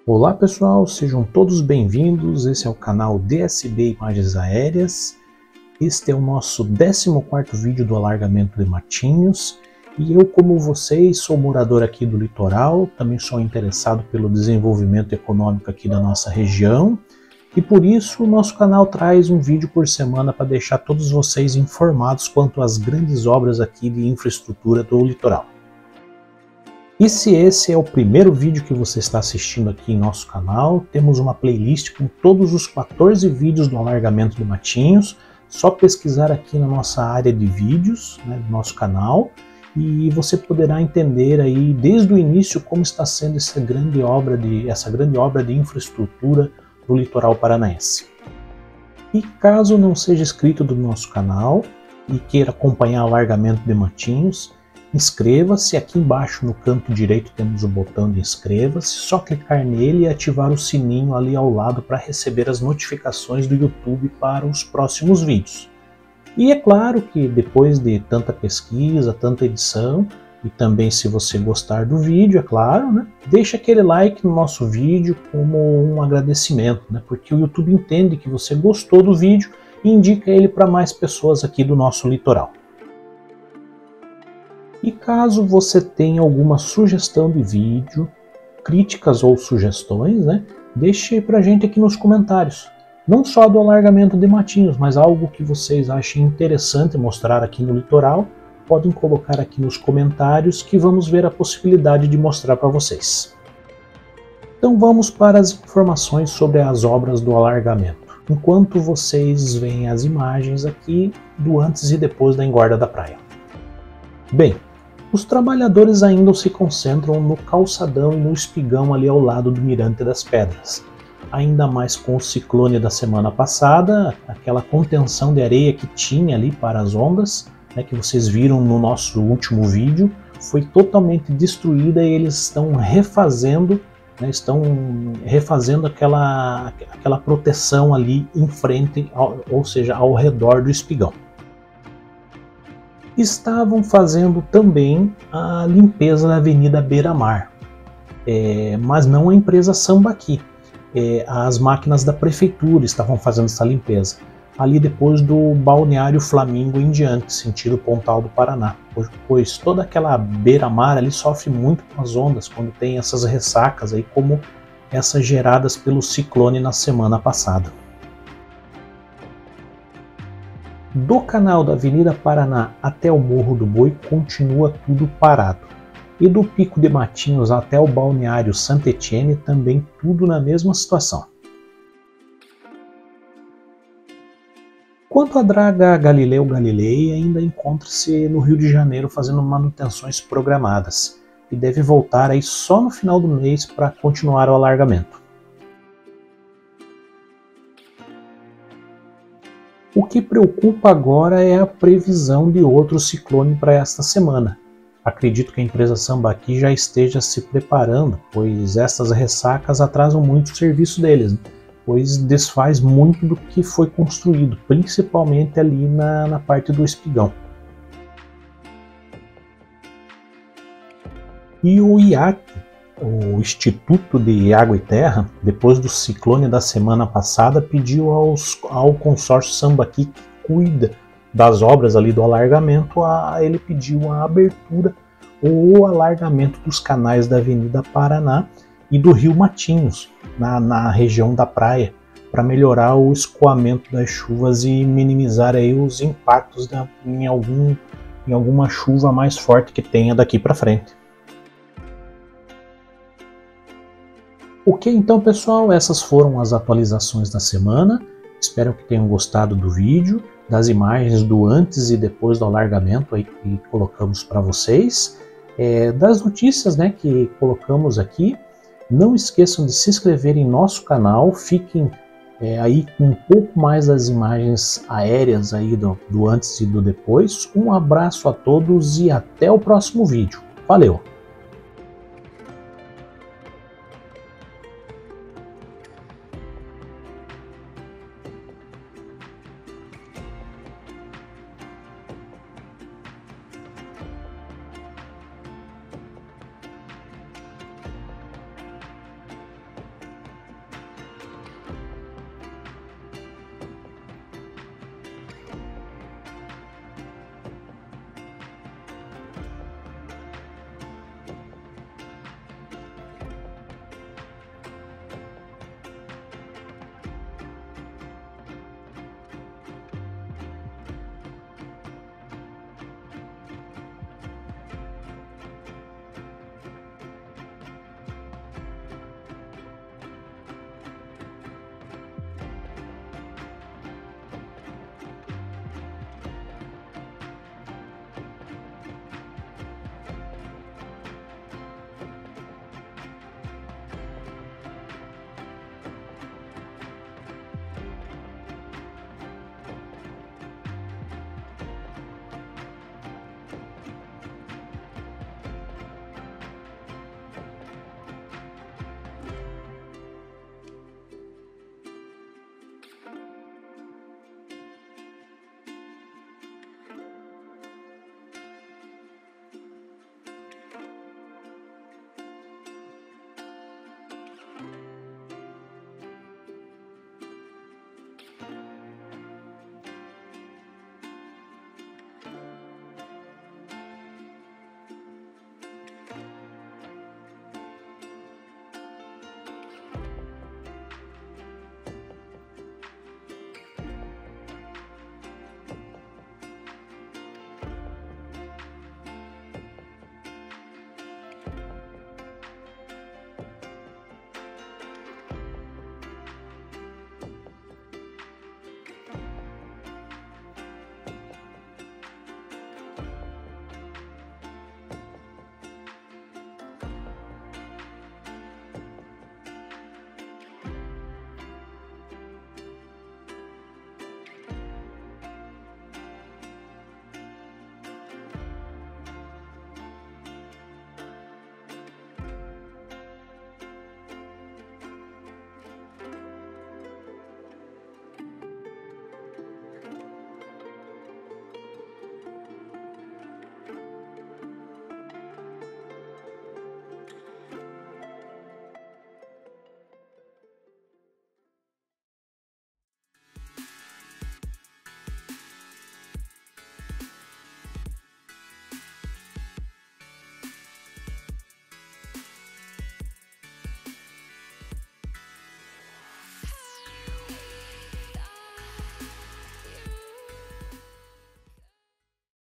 Olá pessoal, sejam todos bem-vindos. Esse é o canal DSB Imagens Aéreas. Este é o nosso 14º vídeo do alargamento de Matinhos. E eu, como vocês, sou morador aqui do litoral, também sou interessado pelo desenvolvimento econômico aqui da nossa região. E por isso o nosso canal traz um vídeo por semana para deixar todos vocês informados quanto às grandes obras aqui de infraestrutura do litoral. E se esse é o primeiro vídeo que você está assistindo aqui em nosso canal, temos uma playlist com todos os 14 vídeos do alargamento de Matinhos. Só pesquisar aqui na nossa área de vídeos, do nosso canal, e você poderá entender aí desde o início como está sendo essa grande obra de infraestrutura do litoral paranaense. E caso não seja inscrito do nosso canal e queira acompanhar o alargamento de Matinhos, inscreva-se. Aqui embaixo no canto direito temos o botão de inscreva-se, só clicar nele e ativar o sininho ali ao lado para receber as notificações do YouTube para os próximos vídeos. E é claro que depois de tanta pesquisa, tanta edição, e também se você gostar do vídeo, é claro, deixa aquele like no nosso vídeo como um agradecimento, porque o YouTube entende que você gostou do vídeo e indica ele para mais pessoas aqui do nosso litoral. E caso você tenha alguma sugestão de vídeo, críticas ou sugestões, deixe pra gente aqui nos comentários. Não só do alargamento de Matinhos, mas algo que vocês achem interessante mostrar aqui no litoral, podem colocar aqui nos comentários que vamos ver a possibilidade de mostrar para vocês. Então vamos para as informações sobre as obras do alargamento, enquanto vocês veem as imagens aqui do antes e depois da engorda da praia. Bem, os trabalhadores ainda se concentram no calçadão e no espigão ali ao lado do Mirante das Pedras. Ainda mais com o ciclone da semana passada, aquela contenção de areia que tinha ali para as ondas, que vocês viram no nosso último vídeo, foi totalmente destruída e eles estão refazendo, aquela proteção ali em frente, ou seja, ao redor do espigão. Estavam fazendo também a limpeza na Avenida Beira-Mar, mas não a empresa Sambaqui. As máquinas da prefeitura estavam fazendo essa limpeza, ali depois do Balneário Flamingo em diante, sentido Pontal do Paraná, pois toda aquela beira-mar ali sofre muito com as ondas quando tem essas ressacas, aí, como essas geradas pelo ciclone na semana passada. Do canal da Avenida Paraná até o Morro do Boi continua tudo parado. E do Pico de Matinhos até o Balneário Santa Etienne também tudo na mesma situação. Quanto à draga Galileu Galilei, ainda encontra-se no Rio de Janeiro fazendo manutenções programadas e deve voltar aí só no final do mês para continuar o alargamento. O que preocupa agora é a previsão de outro ciclone para esta semana. Acredito que a empresa Sambaqui já esteja se preparando, pois estas ressacas atrasam muito o serviço deles, pois desfaz muito do que foi construído, principalmente ali na parte do espigão. E o IAT, o Instituto de Água e Terra, depois do ciclone da semana passada, pediu ao consórcio Sambaqui que cuida das obras ali do alargamento, ele pediu a abertura ou alargamento dos canais da Avenida Paraná e do Rio Matinhos, na região da praia, para melhorar o escoamento das chuvas e minimizar aí os impactos em alguma chuva mais forte que tenha daqui para frente. Ok, então pessoal, essas foram as atualizações da semana. Espero que tenham gostado do vídeo, das imagens do antes e depois do alargamento aí que colocamos para vocês, das notícias que colocamos aqui. Não esqueçam de se inscrever em nosso canal, fiquem aí com um pouco mais das imagens aéreas aí do antes e do depois. Um abraço a todos e até o próximo vídeo. Valeu!